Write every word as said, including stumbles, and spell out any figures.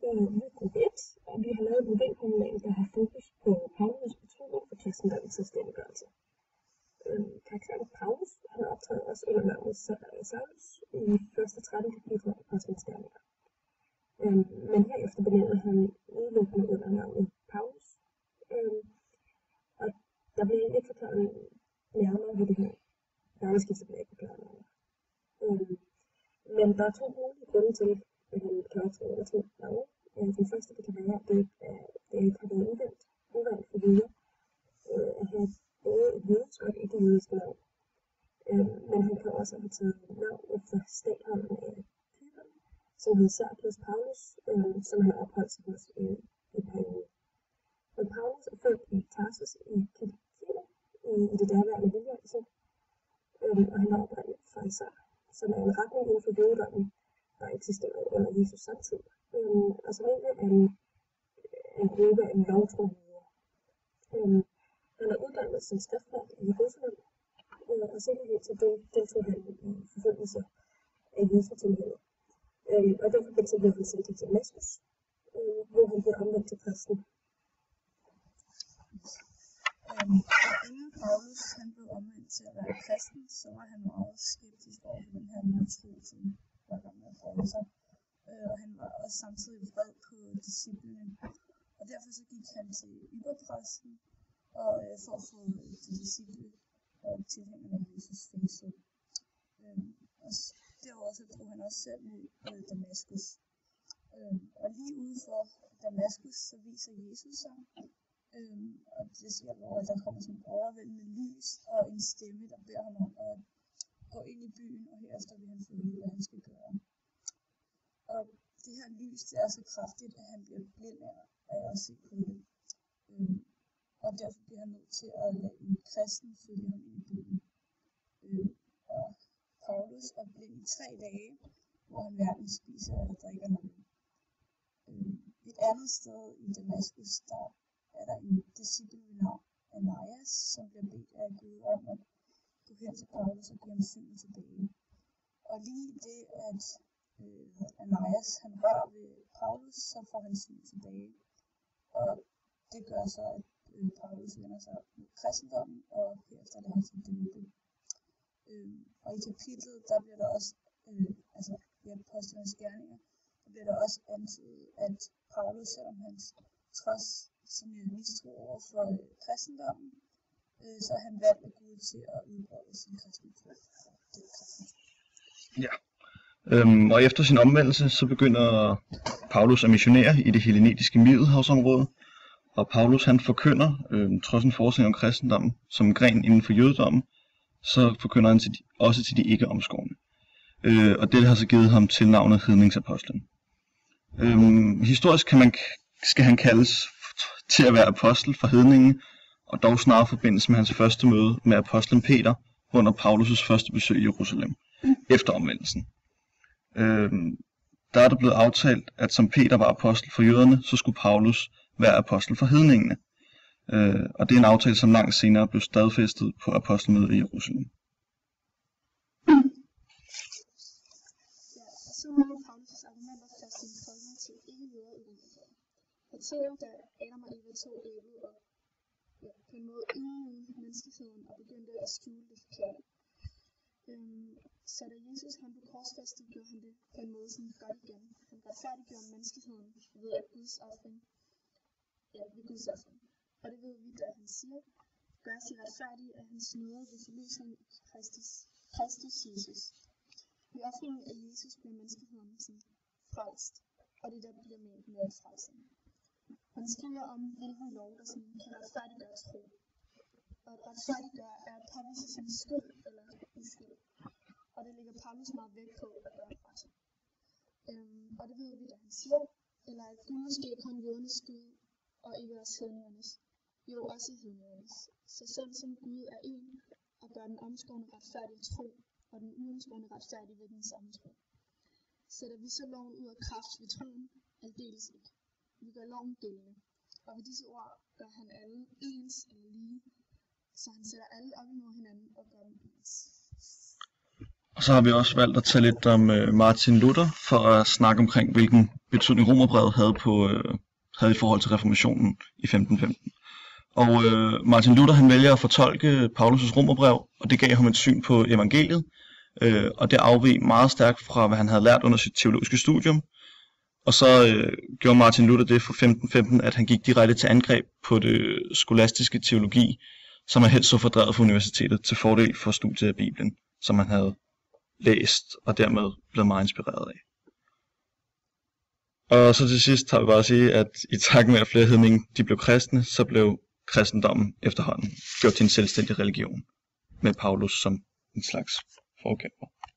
øh, vi er gruppe et, og vi har lavet en modelroman, der har fokus på Paulus' betydning for kristendommens selvstændiggørelse. Øh, karakteren Paulus, han optræder også under navnet Saulus i første tretten kapitler af Apostlenes Gerninger. Øh, men herefter benævner han udelukkende under navnet Paulus. Øh, og der bliver egentlig ikke forklaret nærmere, hvad det her navneskifte bliver ikke forklaret nærmere. Øh, men der er to mulige grunde til, at han kan optræde under to navne. Øh, den første det kan være, at det, er, det ikke har været uvandt, uvandt for jøder øh, at have både et jødisk og et ikke-jødisk navn. Øh, men han kan også have taget navn efter statholderen af Cypern, som hed Sergius Paulus, øh, som han har opholdt sig hos øh, i perioden. Men Paulus er født i Tarsus i Kilikien, i, i det derværende Lilleasien, øh, og han er oprindeligt fra Isar, som er en retning inden for jødedommen, der eksisterede under Jesus samtid, øh, og som egentlig er en, en gruppe af lovtro jøder. Øh, han er uddannet som skriftmand i Jerusalem, øh, og senere til det deltog han i forfølgelse af Jesu tilhængere. Øh, og i den forbindelse blev han sendt til Damaskus, øh, hvor han blev omvendt til kristen. Øhm, og inden Paulus han blev omvendt til at være kristen, så var han meget skeptisk over den her nye tro, som var gang med at brede sig. Øh, og han var også samtidig vred på disciplene. Og derfor så gik han til ypperpræsten og øh, for at få de disciple og tilhængerne af Jesus fængslet. Øh, og derudover så drog han også selv mod øh, Damaskus. Øh, og lige ude for Damaskus så viser Jesus sig. Øhm, og det sker, hvor der kommer sådan en overvældende lys og en stemme, der beder ham om at gå ind i byen, og herefter vil han få at vide, hvad han skal gøre. Og det her lys, det er så kraftigt, at han bliver blind af at se på det. Øhm, og derfor bliver han nødt til at lade en kristen følge ham ind i byen. Øhm, og Paulus er blind i tre dage, hvor han hverken spiser eller drikker noget. Øhm, et andet sted i Damaskus, der er der en disciple ved navn Ananias, som bliver bedt af Gud om at gå hen til Paulus og give ham synet tilbage. Og lige det, at øh, Ananias han rører ved Paulus, så får han synet tilbage. Og det gør så, at øh, Paulus vender sig mod kristendommen, og herefter lader han sig døbe. Øh, og i kapitlet, der bliver der også, øh, altså i Apostlenes Gerninger, der bliver der også antydet, at Paulus, selvom han trods sin mistro over for øh, kristendommen, øh, så er han valgt af Gud til at udbrede sin kristne tro. Ja. Øhm, og efter sin omvendelse, så begynder Paulus at missionere i det hellenetiske Middelhavsområde, og Paulus han forkynder, øh, trods en forskning om kristendommen, som en gren inden for jødedommen, så forkynder han til de, også til de ikke-omskårne. Øh, og det har så givet ham tilnavnet hedningsapostlen. Øhm, historisk kan man, skal han kaldes til at være apostel for hedningen, og dog snarere forbindes med hans første møde med apostlen Peter under Paulus' første besøg i Jerusalem, efter omvendelsen. Øhm, der er der blevet aftalt, at som Peter var apostel for jøderne, så skulle Paulus være apostel for hedningene. Øh, og det er en aftale, som langt senere blev stadfæstet på apostelmødet i Jerusalem. Ja, og så må Paulus' argumenter for sin holdning til ikke-jøder i Romerriget. Fortæller, da Adam og Eva tog æblet og ja, på en måde ydmygede menneskeheden og begyndte at skjule det forkerte. Øhm, så da Jesus han blev korsfæstet, gjorde han det på en måde sådan godt igen. Han retfærdiggjorde menneskeheden ved at Guds offring. Ja, ved Guds offring. Og det ved vi, da han siger, gør sig retfærdig af hans nåde ved forløsning i Kristus, Kristus Jesus. Ved offringen af Jesus bliver menneskeheden sådan frelst, og det er der, der bliver ment med at frelse. Han skriver om, hvilken lov, der sådan kan retfærdiggøre tro. Og at retfærdiggøre er at påvise sin skyld eller uskyld. Og det ligger Paulus meget vægt på at gøre fra sig. Øhm, og det ved vi, da han siger, eller at Gud måske kun jødernes Gud, og ikke også hedningernes. Jo, også hedningernes. Så sådan som Gud er en, og gør den omskårne retfærdige tro, og den uomskårne retfærdige ved den samme tro. Sætter vi så loven ud af kraft ved troen, aldeles ikke. Vi gør loven gældende, og ved disse ord gør han alle ens eller lige, så han sætter alle op imod hinanden og gør dem ens. Og så har vi også valgt at tage lidt om øh, Martin Luther, for at snakke omkring, hvilken betydning Romerbrevet havde, på, øh, havde i forhold til reformationen i femten femten. Og øh, Martin Luther han vælger at fortolke Paulus' Romerbrev, og det gav ham et syn på evangeliet, øh, og det afveg meget stærkt fra, hvad han havde lært under sit teologiske studium. Og så øh, gjorde Martin Luther det for femten femten, at han gik direkte til angreb på det skolastiske teologi, som han helst så fordrevet fra universitetet til fordel for studiet af Bibelen, som han havde læst og dermed blevet meget inspireret af. Og så til sidst har vi bare at sige, at i takt med at flere hedninge de blev kristne, så blev kristendommen efterhånden gjort til en selvstændig religion, med Paulus som en slags forkæmper.